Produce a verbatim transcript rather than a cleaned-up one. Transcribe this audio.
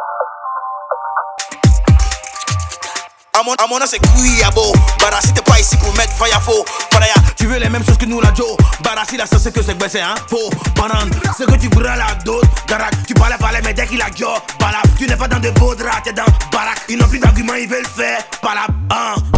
À mon, à mon nom c'est Kouiabo. Barassi t'es pas ici pour mettre fire faux. Faraya, tu veux les mêmes choses que nous la Joe. Barassi la sauce c'est que c'est que c'est hein faux. Banane, c'est que tu brûles la dose. Garak, tu parlais parler mais dès qu'il a gueule. Balap, tu n'es pas dans de beaux draps, t'es dans Barak. Ils n'ont plus d'arguments, ils veulent faire. Balap, hein.